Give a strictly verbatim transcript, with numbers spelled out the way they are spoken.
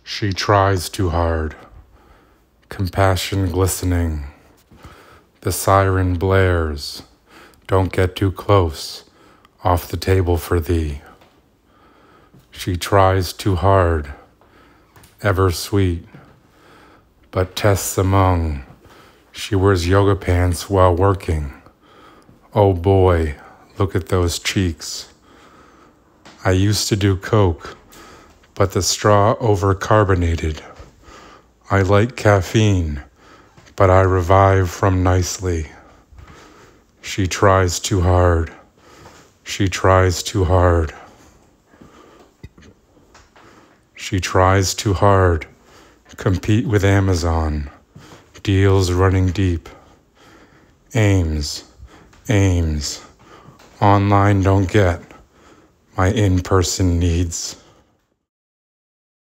She tries too hard. Compassion glistening. The siren blares. Don't get too close. Off the table for thee. She tries too hard. Ever sweet. But tests among. She wears yoga pants while working. Oh boy, look at those cheeks. I used to do coke, but the straw over-carbonated. I like caffeine, but I revive from nicely. She tries too hard. She tries too hard. She tries too hard. Compete with Amazon. Deals running deep. Ames. Ames. Online don't get my in-person needs.